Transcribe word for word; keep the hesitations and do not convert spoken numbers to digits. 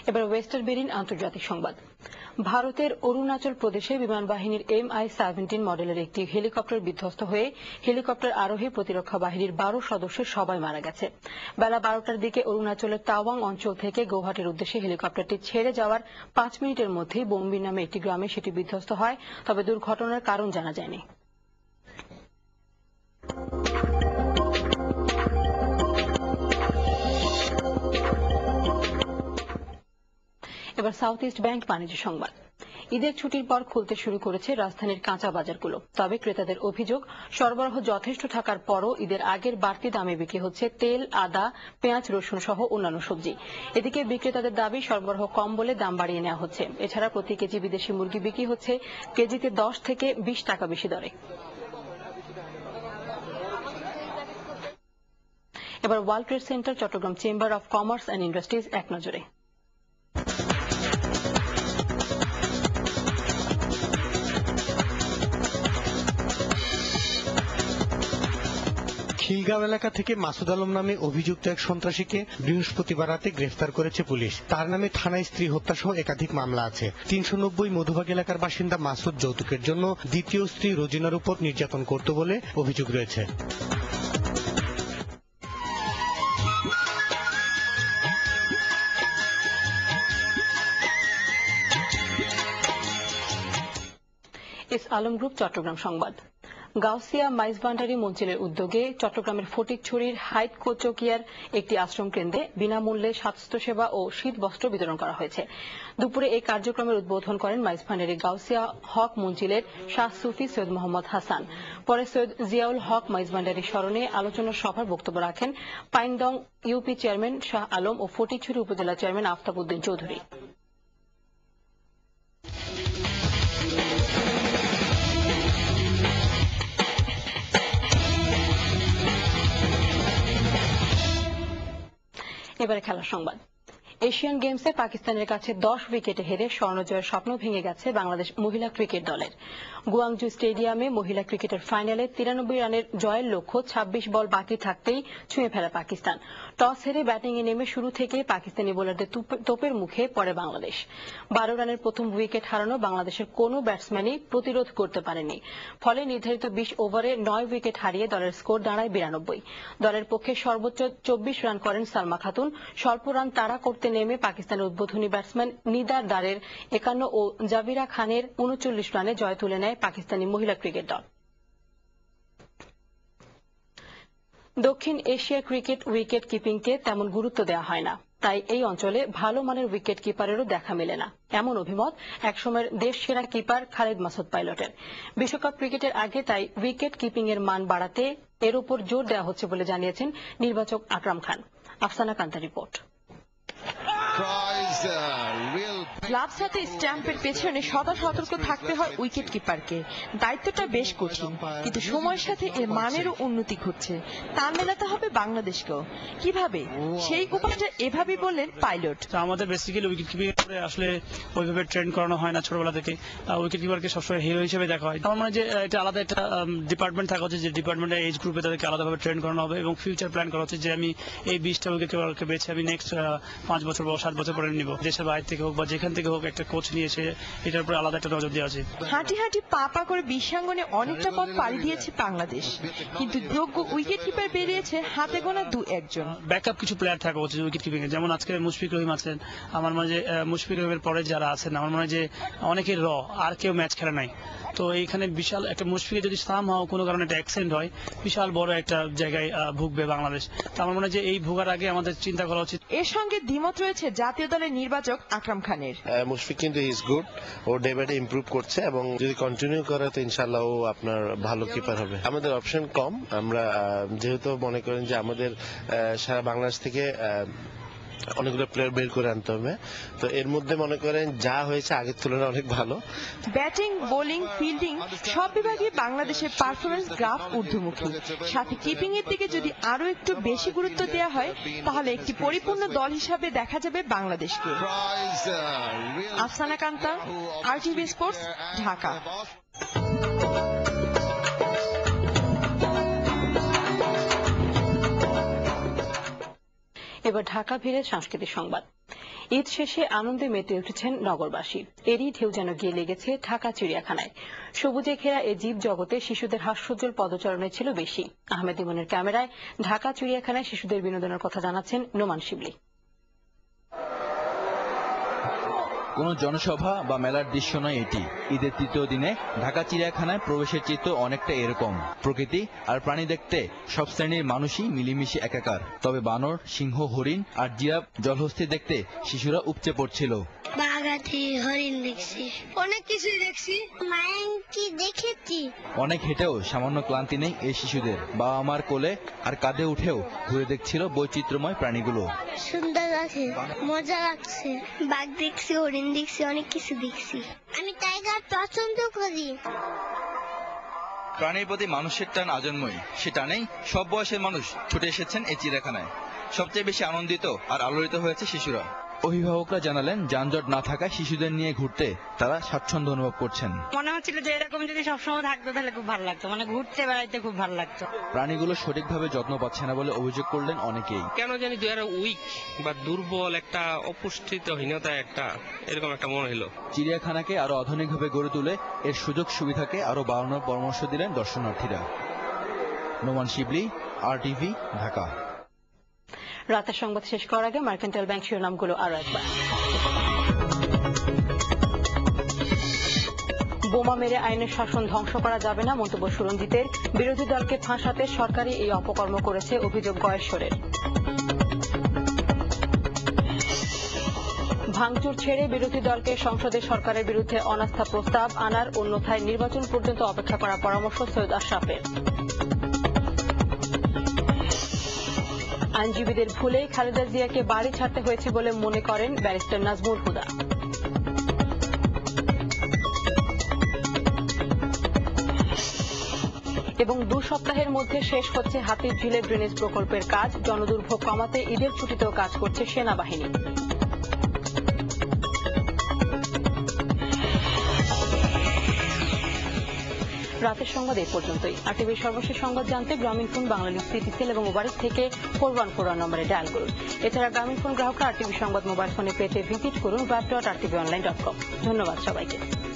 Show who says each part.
Speaker 1: এবার ওয়েস্টার্ন বেরিন আন্তর্জাতিক সংবাদ। ভারতের অরুণাচল প্রদেশে বিমান বাহিনীর এম আই সেভেন্টিন মডেলের একটি হেলিকপ্টার বিধ্বস্ত হয়ে হেলিকপ্টার আরোহী প্রতিরক্ষা বাহিনীর বারো সদস্যের সবাই মারা গেছে। বেলা বারোটার দিকে অরুণাচলের তাওয়াং অঞ্চল থেকে গৌহাটির উদ্দেশ্যে হেলিকপ্টারটি ছেড়ে যাওয়ার পাঁচ মিনিটের মধ্যেই বোমবির নামে একটি গ্রামে সেটি বিধ্বস্ত হয়, তবে দুর্ঘটনার কারণ জানা যায়নি। এবার সাউথ ইস্ট ব্যাংক বাণিজ্য সংবাদ। ঈদের ছুটির পর খুলতে শুরু করেছে রাজধানীর কাঁচা বাজারগুলো, তবে ক্রেতাদের অভিযোগ সরবরাহ যথেষ্ট থাকার পরও ঈদের আগের বাড়তি দামে বিক্রি হচ্ছে তেল, আদা, পেঁয়াজ, রসুন সহ অন্যান্য সবজি। এদিকে বিক্রেতাদের দাবি সরবরাহ কম বলে দাম বাড়িয়ে নেওয়া হচ্ছে। এছাড়া প্রতি কেজি বিদেশি মুরগি বিক্রি হচ্ছে কেজিতে দশ থেকে বিশ টাকা বেশি দরে। এবার World Trade Centre Chattogram Chamber of Commerce and Industries এক নজরে।
Speaker 2: খিলগাঁও এলাকা থেকে মাসুদ আলম নামে অভিযুক্ত এক সন্ত্রাসীকে বৃহস্পতিবার রাতে গ্রেফতার করেছে পুলিশ। তার নামে থানায় স্ত্রী হত্যা সহ একাধিক মামলা আছে। তিনশো নব্বই মধুবাগ এলাকার বাসিন্দা মাসুদ যৌতুকের জন্য দ্বিতীয় স্ত্রী রোজিনার উপর নির্যাতন করত বলে অভিযোগ রয়েছে।
Speaker 1: এস আলম গ্রুপ চট্টগ্রাম সংবাদ। গাউসিয়া মাইজভান্ডারি মঞ্জিলের উদ্যোগে চট্টগ্রামের ফটিকছড়ির হাইট কোচকিয়ার একটি আশ্রম কেন্দ্রে বিনামূল্যে স্বাস্থ্যসেবা ও শীত বস্ত্র বিতরণ করা হয়েছে। দুপুরে এই কার্যক্রমের উদ্বোধন করেন মাইজভান্ডারি গাউসিয়া হক মঞ্জিলের শাহ সুফি সৈয়দ মোহাম্মদ হাসান। পরে সৈয়দ জিয়াউল হক মাইজভান্ডারির স্মরণে আলোচনা সভার বক্তব্য রাখেন পাইনদং ইউপি চেয়ারম্যান শাহ আলম ও ফটিকছড়ি উপজেলা চেয়ারম্যান আফতাব উদ্দিন চৌধুরী। এবারে খেলার সংবাদ। এশিয়ান গেমসে পাকিস্তানের কাছে দশ উইকেটে হেরে স্বর্ণজয়ের স্বপ্ন ভেঙে গেছে বাংলাদেশ মহিলা ক্রিকেট দলের। গুয়াংজু স্টেডিয়ামে মহিলা ক্রিকেটের ফাইনালে তিরানব্বই রানের জয়ের লক্ষ্য ছাব্বিশ বল বাকি থাকতেই ছুঁয়ে ফেলে পাকিস্তান। টস হেরে ব্যাটিংয়ে নেমে শুরু থেকেই পাকিস্তানি বোলারদের তোপের মুখে পড়ে বাংলাদেশ। বারো রানের প্রথম উইকেট হারানো বাংলাদেশের কোনো ব্যাটসম্যানই প্রতিরোধ করতে পারেনি। ফলে নির্ধারিত বিশ ওভারে নয় উইকেট হারিয়ে দলের স্কোর দাঁড়ায় বিরানব্বই। দলের পক্ষে সর্বোচ্চ চব্বিশ রান করেন সালমা খাতুন। স্বল্প রান তাড়া করতে নেমে পাকিস্তানের উদ্বোধনী ব্যাটসম্যান নিদার দারের একান্ন ও জাবিরা খানের উনচল্লিশ রানে জয় তুলে নেয় পাকিস্তানি মহিলা ক্রিকেট দল। দক্ষিণ এশিয়া ক্রিকেট উইকেট কিপিংকে তেমন গুরুত্ব দেওয়া হয় না, তাই এই অঞ্চলে ভালো মানের উইকেট কিপারেরও দেখা মেলে না, এমন অভিমত একসময়ের দেশ সেরা কিপার খালিদ মাসুদ পাইলটের। বিশ্বকাপ ক্রিকেটের আগে তাই উইকেট কিপিং এর মান বাড়াতে এর উপর জোর দেওয়া হচ্ছে বলে জানিয়েছেন নির্বাচক আকরাম খান। আফসানা কান্তা রিপোর্ট।
Speaker 3: গ্লাভস হাতে স্ট্যাম্পের পেছনে সদা সতর্ক থাকতে হয় উইকেট কিপারকে। দায়িত্বটা বেশ কঠিন, কিন্তু সময়ের সাথে এর মানেরও উন্নতি ঘটছে। তাল মেলাতে হবে বাংলাদেশকেও। কিভাবে, সেই উপায়টা এভাবেই বললেন পাইলট।
Speaker 4: আমাদের বেসিক্যালি উইকেট কিপিং আসলে ওইভাবে ট্রেন করানো হয় না ছোটবেলা থেকে। উইকেট কিপারকে সবসময় হিরো হিসেবে দেখা হয়। আমার মনে হয় যে এটা আলাদা একটা ডিপার্টমেন্ট থাকা উচিত, যে ডিপার্টমেন্টের এজ গ্রুপে তাদেরকে আলাদাভাবে ট্রেন করানো হবে এবং ফিউচার প্ল্যান করা উচিত যে আমি এই বিশটা উইকেট কিপারকে বেছে আমি নেক্সট পাঁচ বছর বা সাত বছর পরে নিব। দেশের বাইরে থেকে হোক বা যেখান থেকে হোক একটা কোচ নিয়ে এসে এটার উপরে আলাদা একটা নজর দেওয়া উচিত।
Speaker 3: হাঁটি হাঁটি পা পা করে বিশ্বাঙ্গনে অনেকটা পথ পাড়ি দিয়েছে বাংলাদেশ, কিন্তু যোগ্য উইকেট কিপার বেরিয়েছে হাতে গোনা দু একজন।
Speaker 4: ব্যাকআপ কিছু প্লেয়ার থাকা উচিত উইকেট কিপিং এ, যেমন আজকে মুশফিক রহিম আছেন। আমার মনে হয় যে মুশফিক রহিমের পরে যারা আছেন আমার মনে হয় যে অনেকের র আর কেউ ম্যাচ খেলে নাই। তো এইখানে বিশাল একটা মুশফিকে যদি সাম হওয়া কোনো কারণে একটা অ্যাক্সিডেন্ট হয়, বিশাল বড় একটা জায়গায় ভুগবে বাংলাদেশ। তো আমার মনে হয় যে এই ভোগার আগে আমাদের চিন্তা করা উচিত।
Speaker 3: এর সঙ্গে দ্বিমত রয়েছে জাতীয় দলের নির্বাচক আকরাম খানের।
Speaker 5: মুশফিক কিন্তু ইজ গুড, ও ডে বাই ডে ইমপ্রুভ করছে এবং যদি কন্টিনিউ করে তো ইনশাআল্লাহ ও আপনার ভালো কিপার হবে। আমাদের অপশন কম, আমরা যেহেতু মনে করেন যে আমাদের সারা বাংলাদেশ থেকে অনেকগুলো প্লেয়ার বের করে আনতে হবে, তো এর মধ্যে মনে করেন যা হয়েছে আগের তুলনায় অনেক ভালো।
Speaker 3: ব্যাটিং, বোলিং, ফিল্ডিং সব বিভাগে বাংলাদেশের পারফরমেন্স গ্রাফ ঊর্ধ্বমুখী। সাথে কিপিং এর দিকে যদি আরো একটু বেশি গুরুত্ব দেওয়া হয় তাহলে একটি পরিপূর্ণ দল হিসাবে দেখা যাবে বাংলাদেশকে। Afsana Kanta, R TV sports, Dhaka.
Speaker 1: এবার ঢাকা ভিড়ে সাংস্কৃতিক সংবাদ। ঈদ শেষে আনন্দে মেতে উঠেছেন নগরবাসী। এরই ঢেউ যেন গিয়ে লেগেছে ঢাকা চিড়িয়াখানায়। সবুজে ঘেরা এ জীব জগতে শিশুদের হাস্যোজ্জ্বল পদচারণে ছিল বেশি। আহমেদ ইমনের ক্যামেরায় ঢাকা চিড়িয়াখানায় শিশুদের বিনোদনের কথা জানাচ্ছেন নোমান শিবলি।
Speaker 6: কোনো জনসভা বা মেলার দৃশ্য নয় এটি। ঈদের তৃতীয় দিনে ঢাকা চিড়িয়াখানায় প্রবেশের চিত্র অনেকটা এরকম। প্রকৃতি আর প্রাণী দেখতে সব শ্রেণীর মানুষই মিলেমিশে একাকার। তবে বানর, সিংহ, হরিণ আর জিরাফ, জলহস্তী দেখতে শিশুরা উপচে পড়ছিল।
Speaker 7: বাঘাতি, হরিণ দেখছি, অনেক কিছু দেখছি, মায়াঙ্কি দেখেছি।
Speaker 6: অনেক হেঁটেও সামান্য ক্লান্তি নেই এই শিশুদের। বাবা মার কোলে আর কাঁধে উঠেও ঘুরে দেখছিল বৈচিত্র্যময় প্রাণীগুলো।
Speaker 7: সুন্দর আছে, মজা লাগছে। বাঘ দেখছি, হরিণ দেখছি, অনেক কিছু দেখছি। আমি টাইগার পছন্দ করি।
Speaker 6: প্রাণীর প্রতি মানুষের টান আজন্মই। সে টানেই সব বয়সের মানুষ ছুটে এসেছেন এই চিড়িয়াখানায়। সবচেয়ে বেশি আনন্দিত আর আলোড়িত হয়েছে শিশুরা। অভিভাবকরা জানালেন যানজট না থাকায় শিশুদের নিয়ে ঘুরতে তারা স্বাচ্ছন্দ্য অনুভব করছেন।
Speaker 8: মনে হচ্ছিল যে এরকম যদি সবসময় থাকতো তাহলে খুব ভালো লাগতো, মানে ঘুরতে বেড়াইতে খুব ভালো লাগতো।
Speaker 6: প্রাণীগুলো সঠিকভাবে যত্ন পাচ্ছে না বলে অভিযোগ করলেন অনেকেই।
Speaker 9: কেন জানি দুই উইক বা দুর্বল, একটা অপুষ্টিহীনতা, একটা এরকম একটা মনে হলো।
Speaker 6: চিড়িয়াখানাকে আরো আধুনিকভাবে গড়ে তুলে এর সুযোগ সুবিধাকে আরো বাড়ানোর পরামর্শ দিলেন দর্শনার্থীরা। Noman Shibli, R TV, Dhaka.
Speaker 1: রাতের সংবাদ শেষ করার আগে মার্কেন্টাইল ব্যাংক শিরোনামগুলো আরো একবার। বোমা মেরে আইনের শাসন ধ্বংস করা যাবে না, মন্তব্য সুরঞ্জিতের। বিরোধী দলকে ফাঁসাতে সরকারই এই অপকর্ম করেছে, অভিযোগ গয়েশ্বরের। ভাঙচুর ছেড়ে বিরোধী দলকে সংসদে সরকারের বিরুদ্ধে অনাস্থা প্রস্তাব আনার, অন্যথায় নির্বাচন পর্যন্ত অপেক্ষা করার পরামর্শ সৈয়দ আশরাফের। আইনজীবীদের ভুলেই খালেদা জিয়াকে বাড়ি ছাড়তে হয়েছে বলে মনে করেন ব্যারিস্টার নাজমুল হুদা। এবং দু সপ্তাহের মধ্যে শেষ হচ্ছে হাতিরঝিলে ড্রেনেজ প্রকল্পের কাজ। জনদুর্ভোগ কমাতে ঈদের ছুটিতেও কাজ করছে সেনাবাহিনী। রাতের সংবাদ এই পর্যন্তই। আর টিভির সর্বশেষ সংবাদ জানতে গ্রামীণ ফোন, বাংলালিংক, সিটিসেল এবং মোবাইল থেকে ফোর ওয়ান ফোর ওয়ান নম্বরে ডায়াল করুন। এছাড়া গ্রামীণ ফোন গ্রাহকরা আর টিভি সংবাদ মোবাইল ফোনে পেতে ভিজিট করুন web dot R TV online dot com. ধন্যবাদ সবাইকে।